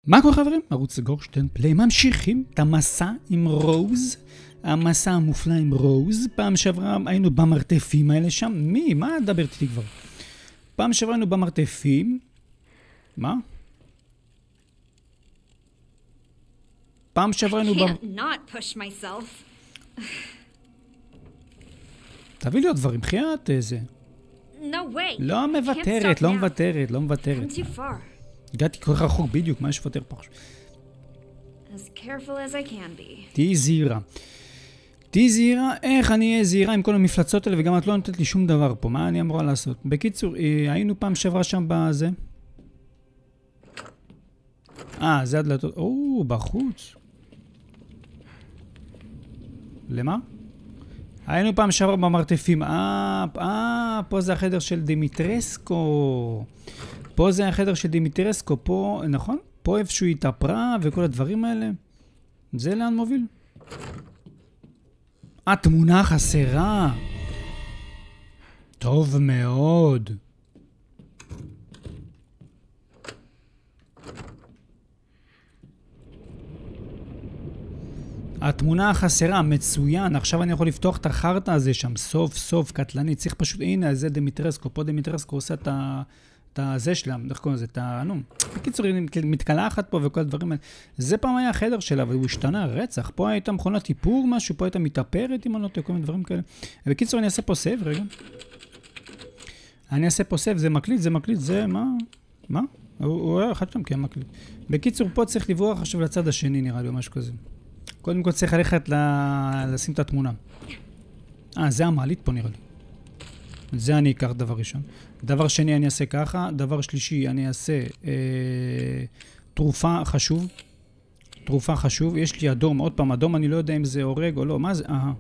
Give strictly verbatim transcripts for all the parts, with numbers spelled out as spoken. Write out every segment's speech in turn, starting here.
מה קורה חברים? ערוץ גורשטיין פליי ממשיכים את המסע עם רוז, המסע המופלא עם רוז. פעם שעברה היינו במרתפים האלה שם. מי? מה דבר איתי כבר? פעם שעברה היינו במרתפים. מה? פעם שעברה היינו במ... תביא לי עוד דברים, חייאת איזה. לא מוותרת, לא מוותרת, לא מוותרת. הגעתי כל כך רחוק בדיוק, מה יש לפטר פה? תהי זהירה. תהי זהירה, איך אני אהיה זהירה עם כל המפלצות האלה, וגם את לא נותנת לי שום דבר פה, מה אני אמורה לעשות? בקיצור, היינו פעם שעברה שם בזה. אה, זה הדלתות, או, בחוץ. למה? היינו פעם שעברה במרתפים, אה, אה, פה זה החדר של דימיטרסקו. פה זה החדר של דימיטרסקו, פה, נכון? פה איפשהו התאפרה וכל הדברים האלה. זה לאן מוביל? התמונה חסרה. טוב מאוד. התמונה החסרה, מצוין. עכשיו אני יכול לפתוח את החרטה הזה שם, סוף סוף, קטלני. צריך פשוט, הנה, זה דימיטרסקו. פה דימיטרסקו עושה את ה... את הזה שלהם, איך קוראים לזה? את ה... נו, בקיצור, היא מתקלחת פה וכל הדברים האלה. זה פעם היה החדר שלה, והוא השתנה, רצח. פה הייתה מכונת טיפור משהו, פה הייתה מתאפרת עם עונות, כל מיני דברים כאלה. בקיצור, אני אעשה פה סייב, רגע. אני אעשה פה סייב, זה מקליט, זה מקליט, זה מה? מה? הוא היה אחד שם, כן, מקליט. בקיצור, פה צריך לברוח עכשיו לצד השני, נראה לי, או משהו כזה. קודם כל צריך ללכת לשים את התמונה. אה, זה המעלית פה, נראה לי. זה אני אקח דבר ראשון. דבר שני אני אעשה ככה. דבר שלישי אני אעשה אה, תרופה חשוב. תרופה חשוב. יש לי אדום. עוד פעם, אדום אני לא יודע אם זה הורג או לא. מה זה? אהה.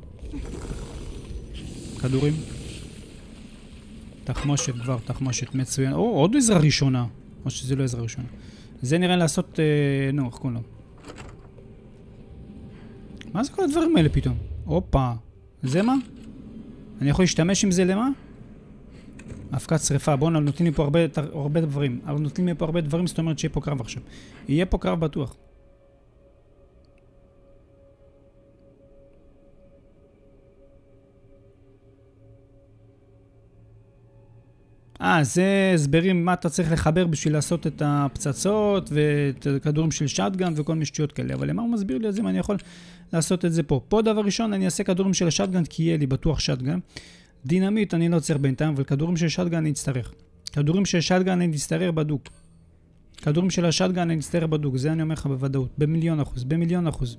כדורים. תחמושת כבר, תחמושת. מצוין. או, עוד עזרה ראשונה. או שזה לא עזרה ראשונה. זה נראה לעשות... אה, נו, איך קוראים לו? מה זה כל הדברים האלה פתאום? הופה. זה מה? אני יכול להשתמש עם זה למה? הפקת שריפה. בואו נותנים לי פה הרבה, הרבה דברים. אבל נותנים לי פה הרבה דברים, זאת אומרת שיהיה פה קרב עכשיו. יהיה פה קרב בטוח. אה, זה הסברים מה אתה צריך לחבר בשביל לעשות את הפצצות ואת הכדורים של שטגן וכל מיני שטויות כאלה. אבל למה הוא מסביר לי את זה? מה אני יכול לעשות את זה פה? פה דבר ראשון אני אעשה כדורים של השטגן כי יהיה לי בטוח שטגן. דינמיט אני לא צריך בינתיים, אבל כדורים של שטגן אני אצטרך. כדורים של שטגן אני אצטרך בדוק. כדורים של השטגן אני אצטרך בדוק. זה אני אומר לך בוודאות. במיליון אחוז. במיליון אחוז.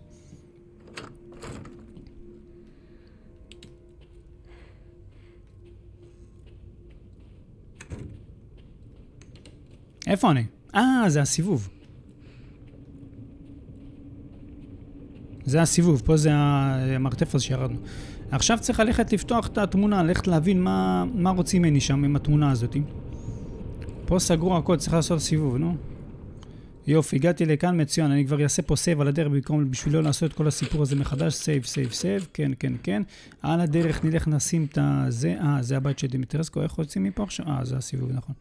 איפה אני? אה, זה הסיבוב. זה הסיבוב, פה זה המרתף הזה שירדנו. עכשיו צריך ללכת לפתוח את התמונה, ללכת להבין מה, מה רוצים ממני שם עם התמונה הזאת. פה סגרו הכל, צריך לעשות סיבוב, נו. יופי, הגעתי לכאן, מצוין, אני כבר אעשה פה סייב על הדרך במקום בשביל לא לעשות את כל הסיפור הזה מחדש, סייב, סייב, סייב, כן, כן, כן. על הדרך נלך נשים את זה, אה, זה הבית של דימיטרסקו, איך רוצים מפה עכשיו? אה, זה הסיבוב, נכון.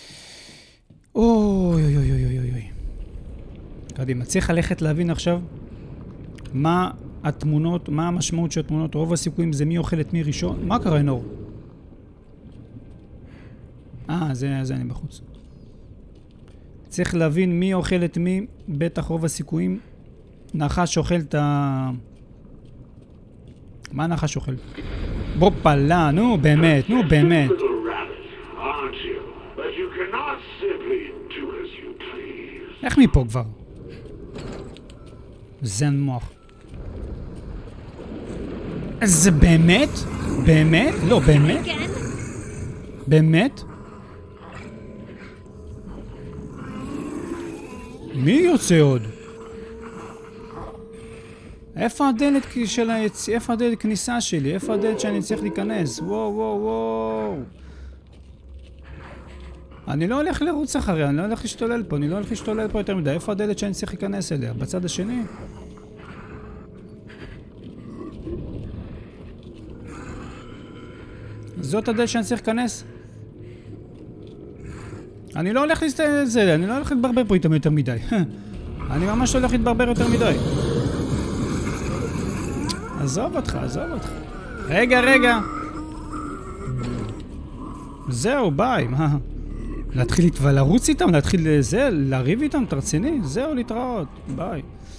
אוי, אוי, אוי, אוי, אוי, אוי. קדימה, צריך ללכת להבין עכשיו מה התמונות, מה המשמעות של התמונות. רוב הסיכויים זה מי אוכל את מי ראשון. מה קרה, נור? אה, זה, זה אני בחוץ. צריך להבין מי אוכל את מי, בטח רוב הסיכויים. נחש אוכל את ה... מה נחש אוכל? בופלה, נו באמת, נו באמת. איך מפה כבר? זן מוח. זה באמת? באמת? לא, באמת? באמת? מי יוצא עוד? איפה הדלת של היצ... איפה הדלת כניסה שלי? איפה הדלת שאני צריך להיכנס? וואו, וואו, וואו. אני לא הולך לרוץ אחריה, אני לא הולך להשתולל פה, אני לא הולך להשתולל פה יותר מדי. איפה הדלת שאני צריך להיכנס אליה? בצד השני? זאת הדלת שאני צריך להיכנס? אני לא הולך להסתכל על זה, אני לא הולך להתברבר פה איתם יותר מדי. אני ממש הולך להתברבר יותר מדי. עזוב אותך, עזוב אותך. רגע, רגע. זהו, ביי, מה? להתחיל לרוץ איתם, להתחיל לזה, לריב איתם, תרציני? זהו, להתראות, ביי.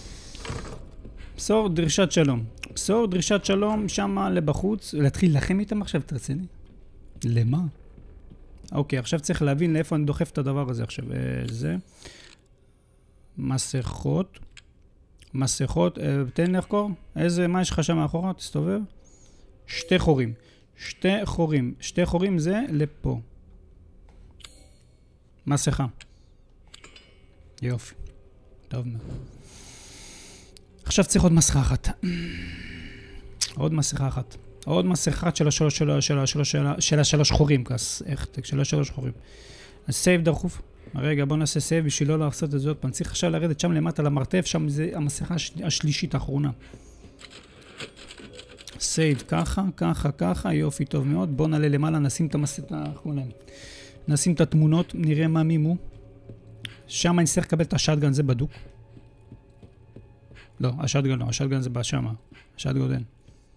בסור דרישת שלום. בסור דרישת שלום, שמה לבחוץ, להתחיל לחם איתם עכשיו, תרציני? למה? אוקיי, עכשיו צריך להבין לאיפה אני דוחף את הדבר הזה עכשיו. זה. מסכות. מסכות, תן לחקור. איזה, מה יש לך שם מאחורה? תסתובב. שתי חורים. שתי חורים. שתי חורים זה לפה. מסכה. יופי. טוב מאוד. עכשיו צריך עוד מסכה אחת. עוד מסכה אחת. עוד מסכה של השלוש, של השלוש, של השלוש חורים. איך, של השלוש חורים. אז סייב דחוף. רגע, בוא נעשה סייב בשביל לא לעשות את זה עוד פעם. צריך עכשיו לרדת שם למטה למרתף, שם זה המסכה השלישית האחרונה. סייב ככה, ככה, ככה, יופי, טוב מאוד. בוא נעלה למעלה, נשים את המסכה, נשים את התמונות, נראה מה מימו. שם אני צריך לקבל את השאטגן, זה בדוק. לא, השאטגן לא, השאטגן זה בשמה. השאטגן אין.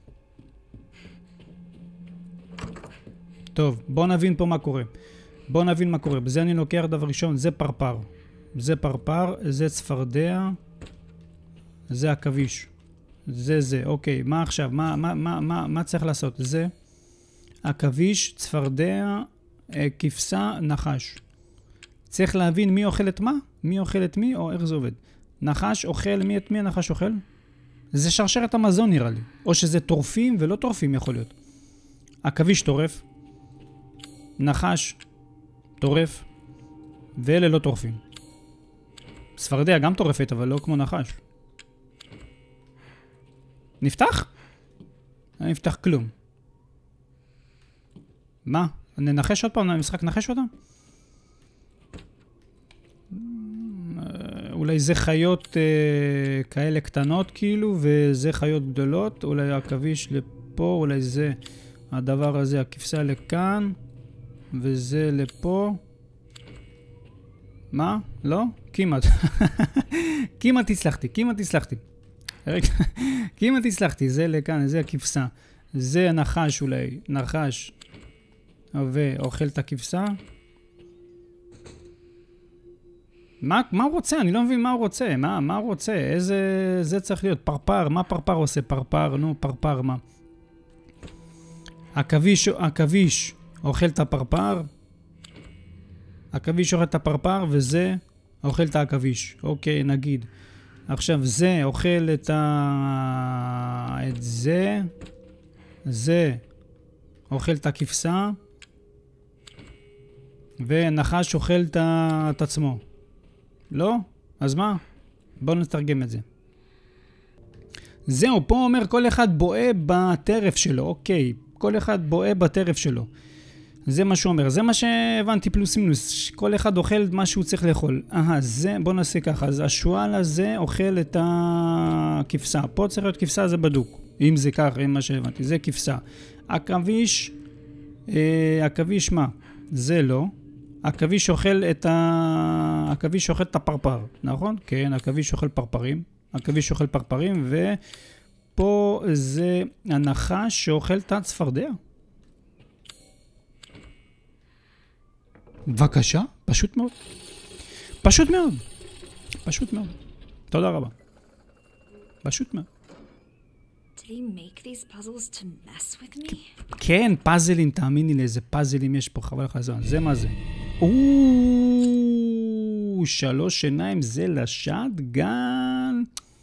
טוב, בוא נבין פה מה קורה. בוא נבין מה קורה. בזה אני לוקח דבר ראשון, זה פרפר. זה פרפר, זה צפרדע, זה הכביש. זה זה, אוקיי, מה עכשיו? מה, מה, מה, מה, מה צריך לעשות? זה הכביש, צפרדע, כבשה, נחש. צריך להבין מי אוכל את מה? מי אוכל את מי או איך זה עובד? נחש אוכל, מי את מי הנחש אוכל? זה שרשרת המזון נראה לי. או שזה טורפים ולא טורפים יכול להיות. הכביש טורף, נחש טורף, ואלה לא טורפים. צפרדע גם טורפת, אבל לא כמו נחש. נפתח? אני נפתח כלום. מה? ננחש עוד פעם? המשחק נחש אותם? אולי זה חיות אה, כאלה קטנות כאילו, וזה חיות גדולות. אולי הכביש לפה, אולי זה הדבר הזה, הכבשה לכאן, וזה לפה. מה? לא? כמעט. כמעט הצלחתי, כמעט הצלחתי. כמעט הצלחתי, זה לכאן, זה הכבשה. זה נחש אולי, נחש. ואוכל את הכבשה. מה, מה הוא רוצה? אני לא מבין מה הוא רוצה. מה, מה הוא רוצה? איזה... זה צריך להיות פרפר. מה פרפר עושה? פרפר, נו, פרפר, מה? הכביש, הכביש אוכל את הפרפר. הכביש אוכל את הפרפר, וזה אוכל את הכביש. אוקיי, נגיד. עכשיו, זה אוכל את ה... את זה. זה אוכל את הכבשה. ונחש אוכל את, ה... את עצמו. לא? אז מה? בואו נתרגם את זה. זהו, פה אומר כל אחד בואה בטרף שלו. אוקיי, כל אחד בואה בטרף שלו. זה מה שהוא אומר. זה מה שהבנתי פלוס מינוס. כל אחד אוכל מה שהוא צריך לאכול. אהה, זה, בואו נעשה ככה. אז השואל הזה אוכל את הכבשה. פה צריך להיות כבשה, זה בדוק. אם זה ככה, אם מה שהבנתי. זה כבשה. הכביש, אה, הכביש מה? זה לא. הכביש אוכל את ה... הכביש אוכל את הפרפר, נכון? כן, הכביש אוכל פרפרים. הכביש אוכל פרפרים, ופה זה הנחש שאוכל את הצפרדע. בבקשה, פשוט מאוד. פשוט מאוד. פשוט מאוד. תודה רבה. פשוט מאוד. כן, פאזלים, תאמיני לי, איזה פאזלים יש פה, חבל לך הזמן. זה מה זה? אוו, שלוש עיניים, זה לשטגן.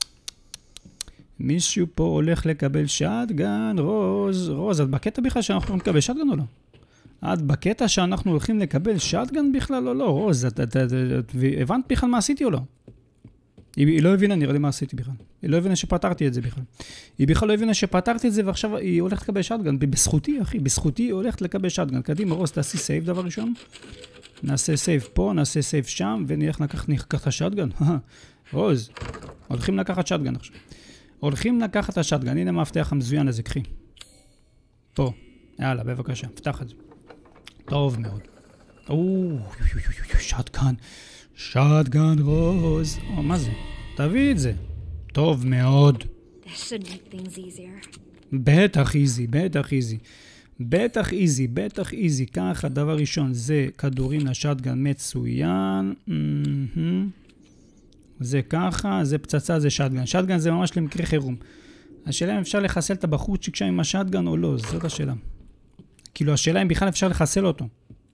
מישהו פה הולך לקבל שטגן, רוז. רוז, את בקטע בכלל שאנחנו הולכים לקבל שטגן או לא? את בקטע שאנחנו הולכים לקבל שטגן בכלל או לא? רוז, את, את, את, את, הבנת בכלל מה עשיתי או לא? היא, היא לא הבינה, נראה לי מה עשיתי בכלל. היא לא הבינה שפתרתי את זה בכלל. היא בכלל לא הבינה שפתרתי את זה, ועכשיו היא הולכת לקבל שטגן. בזכותי, אחי, בזכותי היא הולכת לקבל שטגן. קדימה, רוז, תעשי סייב דבר ראשון. נעשה סייב פה, נעשה סייב שם, ונלך לקחת, ניקח את השטגן. רוז, הולכים לקחת שטגן עכשיו. הולכים לקחת את השטגן. הנה המפתח המזוין הזה, קחי. פה. יאללה, בבקשה, פתח את זה. טוב מאוד. או, שטגן. שטגן רוז. או, מה זה? תביא את זה. טוב מאוד. בטח איזי, בטח איזי. בטח איזי, בטח איזי. ככה, דבר ראשון, זה כדורים לשטגן מצוין. זה ככה, זה פצצה, זה שטגן. שטגן זה ממש למקרה חירום. השאלה אם אפשר לחסל את הבחורצ'יק שם עם השטגן או לא, זאת השאלה. כאילו, השאלה אם בכלל אפשר לחסל אותו.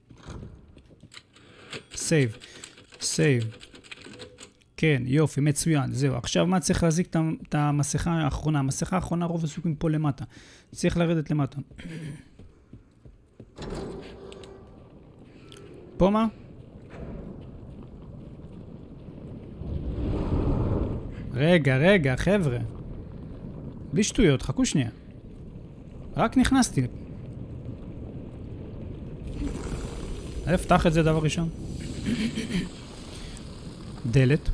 סייב, סייב. כן, יופי, מצוין, זהו. עכשיו מה צריך להזיק את המסכה האחרונה? המסכה האחרונה רוב הסיכויים פה למטה. צריך לרדת למטה. פה מה? רגע, רגע, חבר'ה. בלי שטויות, חכו שנייה. רק נכנסתי. אפתח את זה דבר ראשון. דלת.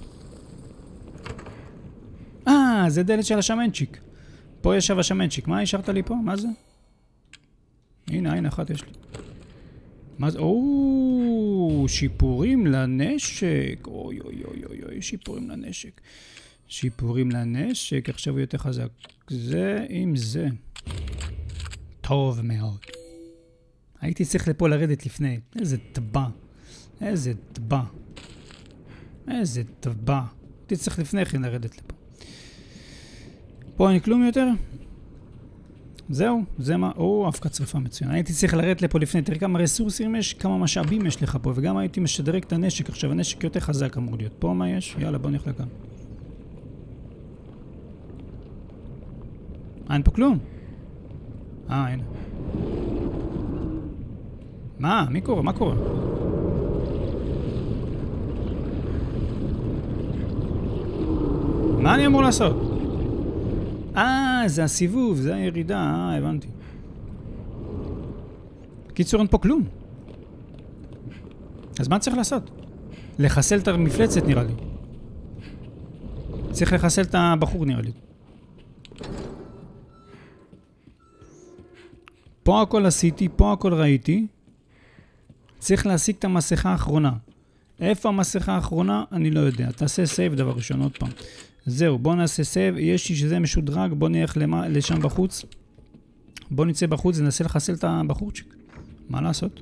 אה, זה דלת של השמנצ'יק. פה ישב השמנצ'יק. מה השארת לי פה? מה זה? הנה, הנה, אחת יש לי. מה זה? או, שיפורים לנשק. אוי, אוי, אוי, אוי, אוי, שיפורים לנשק. שיפורים לנשק. עכשיו הוא יותר חזק. זה עם זה. טוב מאוד. הייתי צריך לפה לרדת לפני. איזה טבע. איזה טבע. איזה טבע. הייתי צריך לפני כן לרדת לפה. פה אין כלום יותר. זהו, זה מה... או, אבקת שריפה מצוין. הייתי צריך לרדת לפה לפני. תראה כמה רסורסים יש, כמה משאבים יש לך פה. וגם הייתי משדרג את הנשק. עכשיו הנשק יותר חזק אמור להיות. פה מה יש? יאללה, בוא נלך לכאן. אין פה כלום. אה, הנה. מה? מי קורה? מה קורה? מה אני אמור לעשות? אה, זה הסיבוב, זה הירידה, אה, הבנתי. קיצור, אין פה כלום. אז מה צריך לעשות? לחסל את המפלצת נראה לי. צריך לחסל את הבחור נראה לי. פה הכל עשיתי, פה הכל ראיתי. צריך להשיג את המסכה האחרונה. איפה המסכה האחרונה? אני לא יודע. תעשה סייב דבר ראשון, עוד פעם. זהו, בוא נעשה סייב. יש לי שזה משודרג, בוא נלך למה, לשם בחוץ. בוא נצא בחוץ וננסה לחסל את הבחורצ'יק. מה לעשות?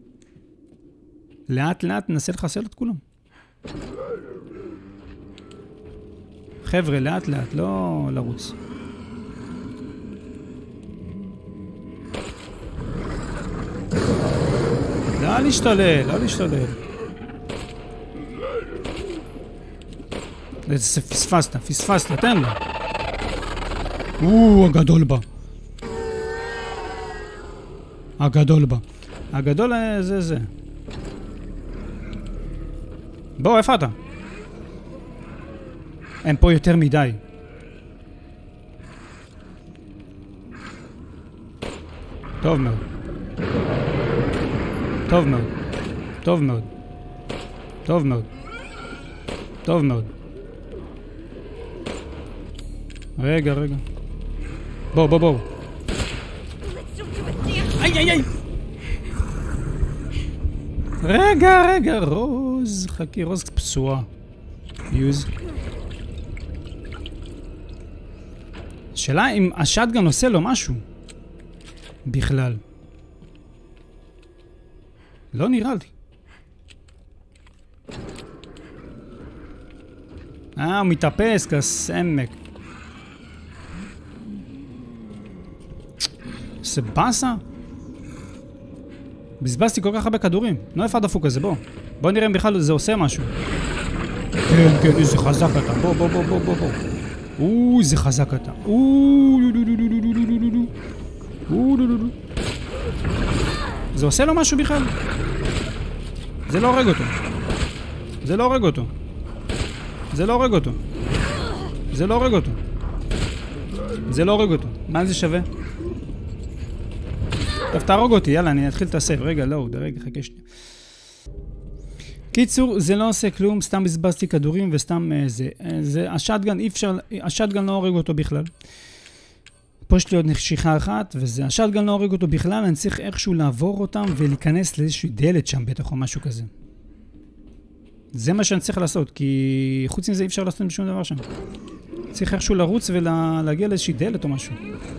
לאט לאט ננסה לחסל את כולם. חבר'ה, לאט לאט, לא לרוץ. לא להשתולל, לא להשתולל. זה פספסת, פספסת, תן לו. או, הגדול בה. הגדול בה. הגדול זה זה. בוא, איפה אתה? הם פה יותר מדי. טוב מאוד. טוב מאוד. טוב מאוד. טוב מאוד. טוב מאוד. רגע, רגע. בוא, בוא, בוא. איי, איי, איי. רגע, רגע, רוז. חכי, רוז פסועה. יוז. שאלה אם השטגן עושה לו משהו. בכלל. לא נראה לי. אה, הוא מתאפס כסמק. זה בסה? בזבזתי כל כך הרבה כדורים. לא איפה הדפוק הזה, בוא. בוא נראה אם בכלל זה עושה משהו. כן, כן, איזה חזק אתה. בוא, בוא, בוא, בוא, בוא, בוא. אוי, איזה חזק אתה. אוי, דו, דו, דו, דו, דו, דו, דו, דו. אוי, דו, דו, דו. זה עושה לו משהו בכלל? זה לא הורג אותו. זה לא הורג אותו. זה לא הורג אותו. זה לא הורג אותו. זה לא הורג אותו. מה זה שווה? טוב, תהרוג אותי, יאללה, אני אתחיל את הסייב. רגע, לא, רגע, חכה שנייה. קיצור, זה לא עושה כלום, סתם בזבזתי כדורים וסתם זה. זה השטגן, אי אפשר, השטגן לא הורג אותו בכלל. פה יש לי עוד נשיכה אחת, וזה, השטגן לא הורג אותו בכלל, אני צריך איכשהו לעבור אותם ולהיכנס לאיזושהי דלת שם בטח או משהו כזה. זה מה שאני צריך לעשות, כי חוץ מזה אי אפשר לעשות בשום דבר שם. צריך איכשהו לרוץ ולהגיע לאיזושהי דלת או משהו.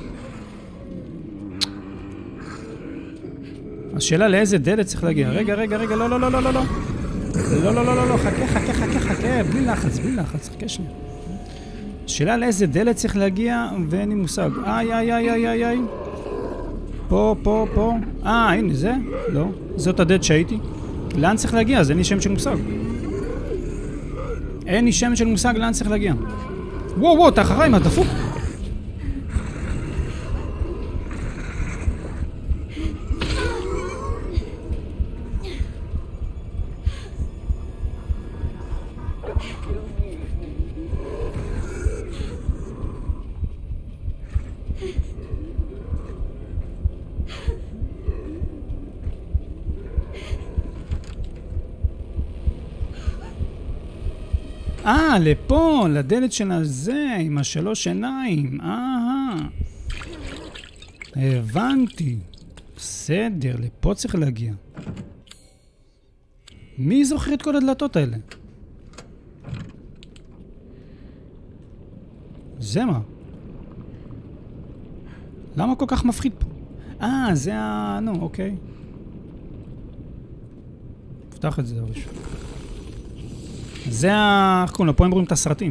השאלה לאיזה דלת צריך להגיע. רגע, רגע, רגע, לא, לא, לא, לא, לא, לא. לא, לא, לא, לא, לא, חכה, חכה, חכה, חכה, בלי לחץ, בלי לחץ, חכה שנייה. השאלה לאיזה דלת צריך להגיע, ואין לי מושג. איי, איי, איי, איי, איי, איי. פה, פה, פה. אה, הנה, זה? לא. זאת הדלת שהייתי. לאן צריך להגיע? אז אין לי שם של מושג. אין לי שם של מושג לאן צריך להגיע. וואו, וואו, אתה אחריי, מה דפוק? אה, לפה, לדלת של הזה, עם השלוש עיניים. אה, הבנתי. בסדר, לפה צריך להגיע. מי זוכר את כל הדלתות האלה? זה מה? למה כל כך מפחיד פה? אה, זה ה... נו, אוקיי. פתח את זה ראשון. זה ה... איך קוראים לו? פה הם רואים את הסרטים.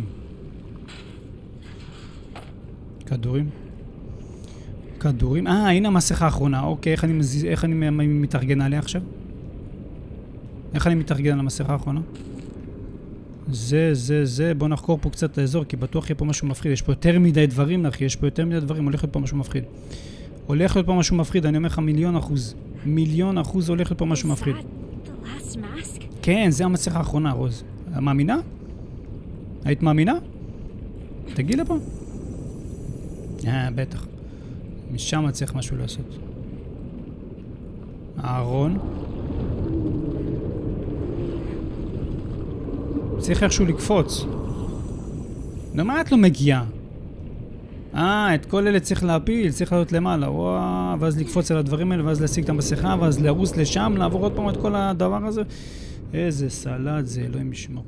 כדורים. כדורים. אה, הנה המסכה האחרונה. אוקיי, איך אני, מזיז... איך אני מתארגן עליה עכשיו? איך אני מתארגן על המסכה האחרונה? זה, זה, זה. בואו נחקור פה קצת לאזור, כי בטוח יהיה פה משהו מפחיד. יש פה יותר מדי דברים, אחי. יש פה יותר מדי דברים. הולך להיות פה משהו מפחיד. הולך להיות פה משהו מפחיד. אני אומר לך מיליון אחוז. מיליון אחוז הולך להיות פה משהו מפחיד. כן, זה המסכה האחרונה, רוז. מאמינה? היית מאמינה? תגיעי לפה. אה, בטח. משם צריך משהו לעשות. הארון. צריך איכשהו לקפוץ. למה את לא מגיעה? אה, את כל אלה צריך להפיל, צריך לעלות למעלה. וואו, ואז לקפוץ על הדברים האלה, ואז להשיג את המסכה, ואז לרוס לשם, לעבור עוד פעם את כל הדבר הזה. איזה סלט זה, אלוהים ישמור.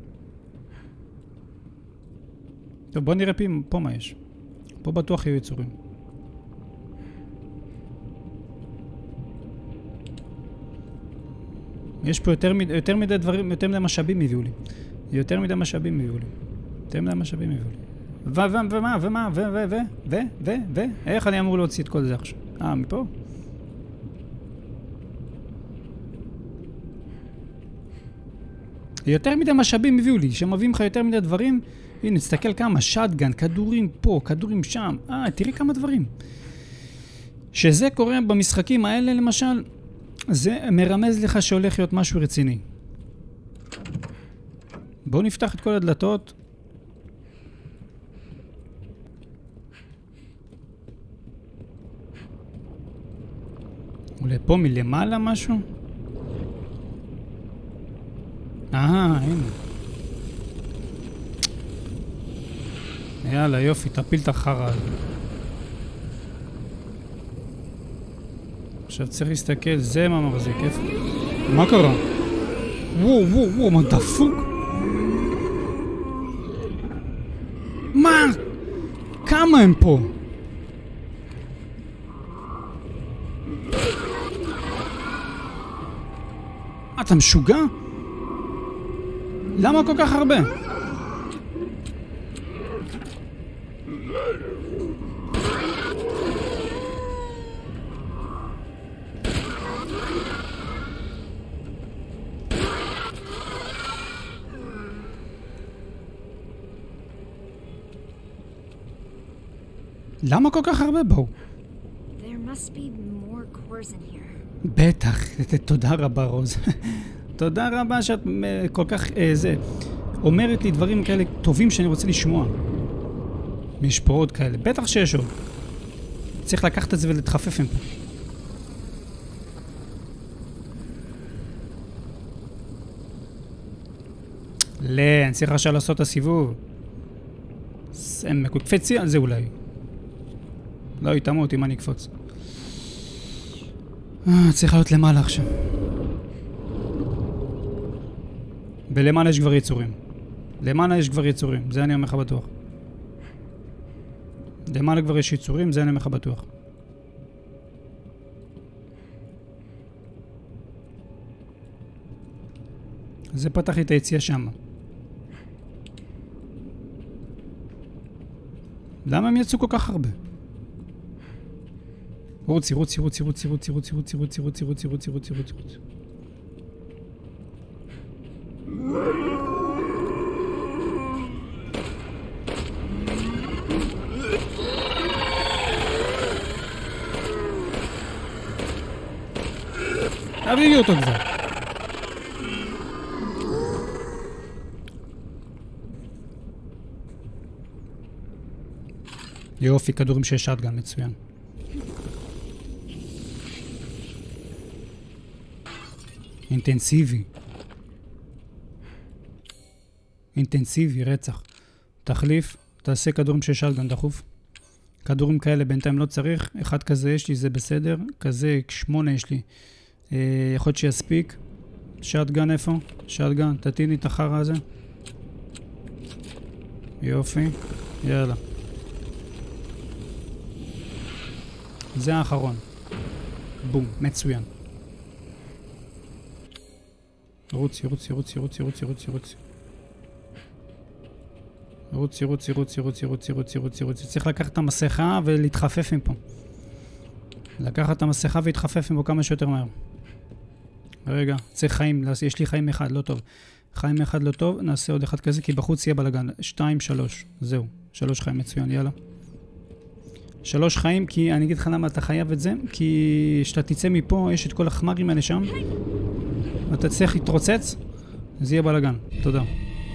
טוב, בוא נראה פה, פה מה יש. פה בטוח יהיו יצורים. יש פה יותר מדי, יותר מדי דברים, יותר מדי משאבים הביאו לי. יותר מדי משאבים הביאו לי. יותר מדי משאבים הביאו לי. ו, ו, ומה, ומה, ו, ו, ו, ו, ו, ו, איך אני אמור להוציא את כל זה עכשיו? אה, מפה? יותר מדי משאבים הביאו לי, שמביאים לך יותר מדי דברים. הנה, תסתכל כמה, שטגן, כדורים פה, כדורים שם. אה, תראי כמה דברים. שזה קורה במשחקים האלה, למשל, זה מרמז לך שהולך להיות משהו רציני. בואו נפתח את כל הדלתות. אולי פה מלמעלה משהו? אה, הנה. יאללה, יופי, תפיל את החרא הזה. עכשיו צריך להסתכל, זה מה מחזיק, איפה? מה קרה? וואו, וואו, וואו, מה דפוק? מה? כמה הם פה? אתה משוגע? למה כל כך הרבה? למה כל כך הרבה באו? בטח, תודה רבה רוז. תודה רבה שאת כל כך, זה, אומרת לי דברים כאלה טובים שאני רוצה לשמוע. יש פה עוד כאלה, בטח שיש עוד. צריך לקחת את זה ולדחפף עם פה. לא, אני צריך עכשיו לעשות את הסיבוב. קפצי על זה אולי. לא, יתאמו אם אני אקפוץ. צריך להיות למעלה עכשיו. ולמעלה יש כבר יצורים. למעלה יש כבר יצורים, זה אני אומר לך בטוח. למעלה כבר יש יצורים, זה אני אומר לך בטוח. זה פתח לי את היציאה שם. למה הם יצאו כל כך הרבה? רוצי, רוצי, רוצי, רוצי, רוצי, רוצי, רוצי, רוצי, רוצי, רוצי, רוצי, רוצי, רוצי, רוצי. תביאי אותו כבר. יופי, כדורים שיש שטגן, מצוין. אינטנסיבי. אינטנסיבי, רצח. תחליף, תעשה כדורים שיש שטגן דחוף. כדורים כאלה בינתיים לא צריך. אחד כזה יש לי, זה בסדר. כזה, שמונה יש לי. אה, יכול להיות שיספיק. שטגן איפה? שטגן, תתיני את החרא הזה. יופי. יאללה. זה האחרון. בום, מצוין. רוצי, רוצי, רוצי, רוצי, רוצי, רוצי, רוצי. רוצי, רוצי, רוצי, רוצי, רוצי, רוצי, רוצי, רוצי. צריך לקחת את המסכה ולהתחפף מפה. לקחת את המסכה והתחפף מפה כמה שיותר מהר. רגע, צריך חיים, יש לי חיים אחד, לא טוב. חיים אחד לא טוב, נעשה עוד אחד כזה, כי בחוץ יהיה בלגן. שתיים, שלוש. זהו, שלוש חיים, מצוין, יאללה. שלוש חיים, כי אני אגיד לך למה אתה חייב את זה, כי שאתה תצא מפה, יש את כל החמרים האלה שם, ואתה צריך להתרוצץ, אז יהיה בלגן. תודה.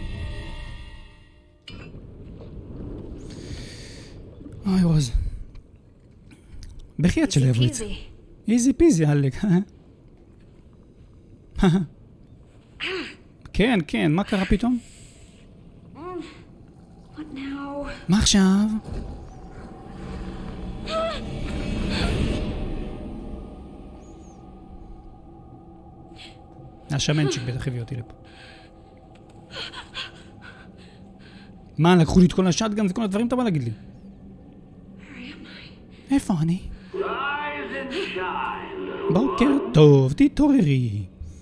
אוי רוז. בחייאת של עברית. איזי פיזי, אלק. כן, כן, מה קרה פתאום? מה עכשיו? השמנצ'יק בטח הביא אותי לפה. מה, לקחו לי את כל השטגן וכל הדברים, אתה בא להגיד לי? איפה אני? בוקר טוב, תתעוררי.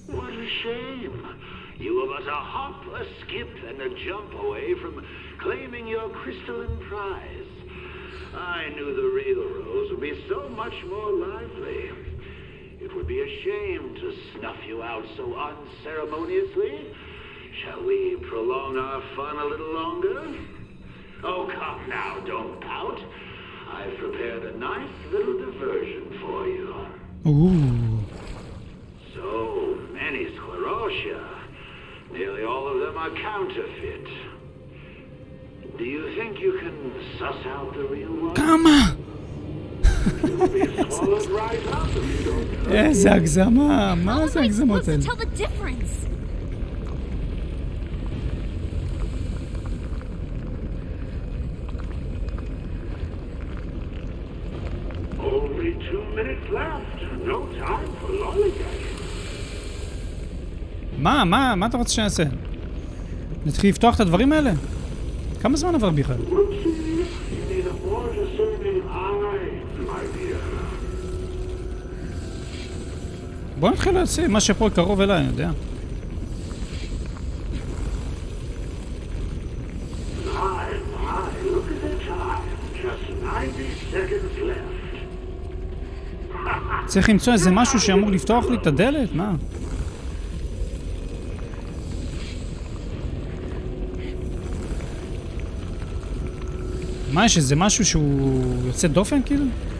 You were but a hop, a skip, and a jump away from claiming your crystalline prize. I knew the real Rose would be so much more lively. It would be a shame to snuff you out so unceremoniously. Shall we prolong our fun a little longer? Oh, come now, don't pout. I've prepared a nice little diversion for you. Ooh. So many sclerotia. Nearly all of them are counterfeit. Do you think you can suss out the real one? כמה? You'll be swallowed right up if you don't know. איזה הגזמה, מה זה הגזמות האלה? Only two minutes left. No time for lollygagging. מה, מה, מה אתה רוצה שנעשה? נתחיל לפתוח את הדברים האלה? כמה זמן עבר בכלל? בוא נתחיל לעשות מה שפה קרוב אליי, אני יודע. צריך למצוא איזה משהו שאמור לפתוח לי את הדלת? מה? מה יש? איזה משהו שהוא יוצא דופן כאילו?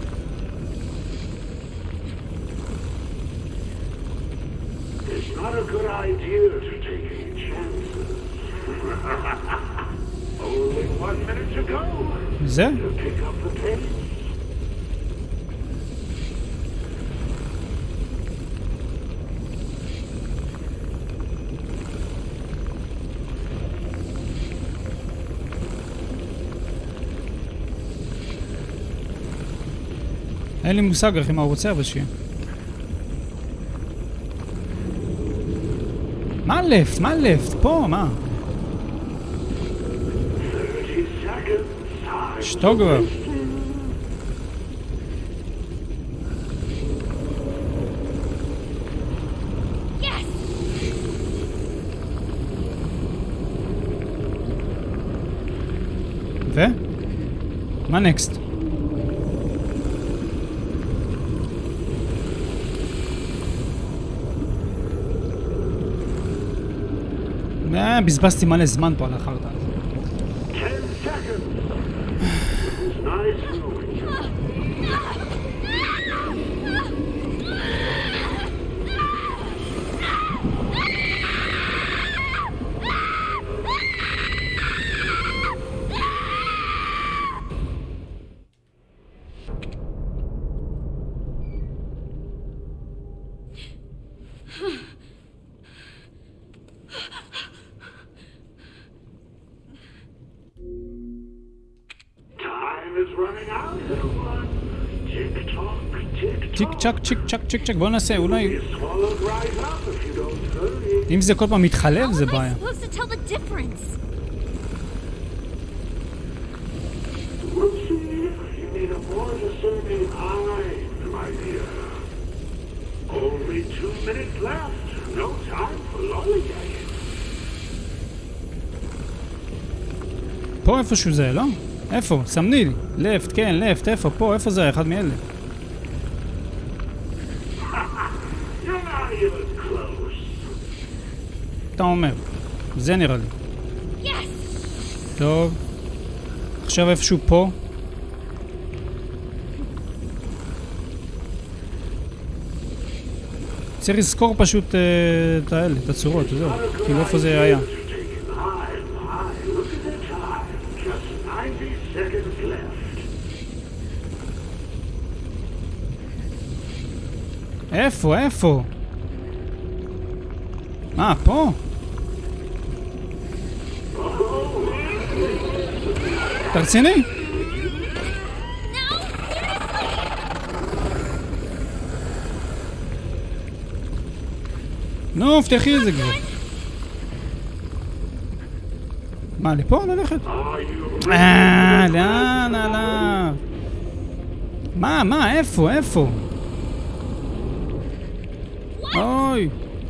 זה? אין לי מושג איך מה הוא רוצה, אבל שיהיה. מה לפט? מה לפט? פה, מה? שתוק כבר. ו? מה נקסט? אה, בזבזתי מלא זמן פה על החרטה. צ'יק צ'ק צ'יק צ'ק צ'יק צ'ק, בוא נעשה, אולי אם זה כל פעם מתחלב זה בעיה. פה איפשהו זה, לא? איפה? סמני לי. לפט, כן, לפט, איפה? פה, איפה זה? אחד מאלה. אתה אומר. זה נראה לי. טוב. עכשיו איפשהו פה. צריך לזכור פשוט את האלה, את הצורות, זהו. כאילו איפה זה היה. איפה? איפה? אה, פה? אתה רציני? נו, פתחי את זה כבר. מה, לפה ללכת? אה, לאן, לאן? מה, מה, איפה, איפה? אוי.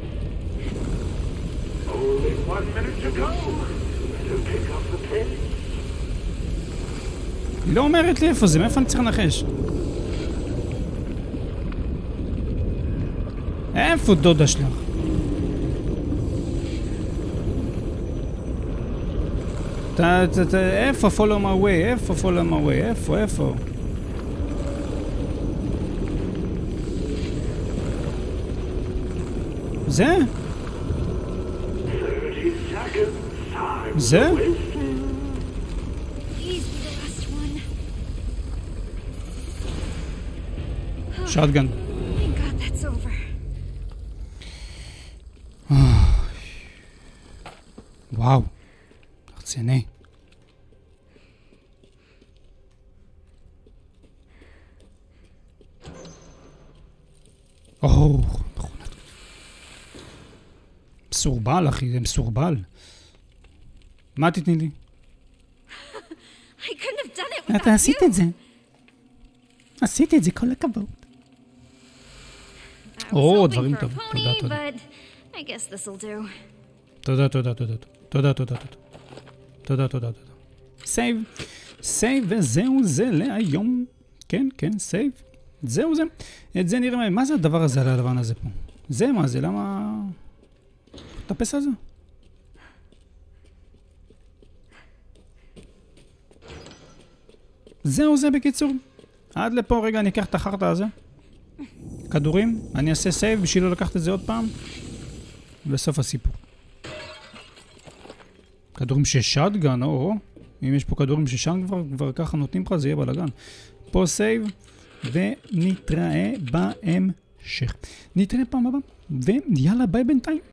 היא לא אומרת לי איפה זה, מאיפה אני צריך לנחש? איפה דודה שלך? איפה follow my way? איפה follow my way? איפה? איפה? זה? זה? שטגן. וואו. רציני. או, מסורבל, אחי, זה מסורבל. מה תתני לי? אתה עשית את זה. עשיתי את זה, כל הכבוד. או, דברים טובים. תודה, תודה. תודה, תודה, תודה. תודה, תודה, תודה. תודה, תודה, תודה. סייב. סייב, וזהו זה להיום. כן, כן, סייב. זהו זה. את זה נראה, מה זה הדבר הזה על הלבן הזה פה? זה מה זה? למה... תפס על זה? זהו זה בקיצור. עד לפה רגע אני אקח את החרטה הזה. כדורים. אני אעשה סייב בשביל לא לקחת את זה עוד פעם. בסוף הסיפור. כדורים ששטגן, או, אם יש פה כדורים ששם כבר, כבר ככה נותנים לך, זה יהיה בלגן. פה סייב, ונתראה בהמשך. נתראה פעם הבאה, ויאללה ביי בינתיים.